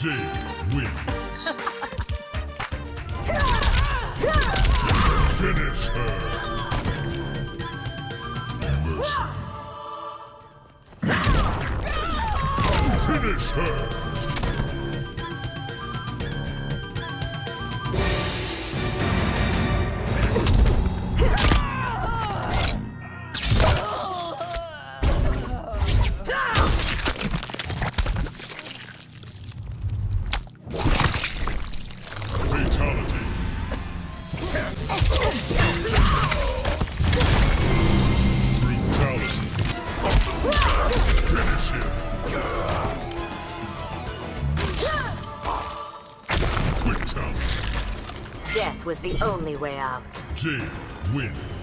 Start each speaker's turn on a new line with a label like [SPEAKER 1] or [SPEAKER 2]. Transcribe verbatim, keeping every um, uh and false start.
[SPEAKER 1] Jade wins. Finish her. Mercy. Finish her. Fatality. Brutality. Finish him. Quick talent.
[SPEAKER 2] Death was the only way out.
[SPEAKER 1] Jade wins.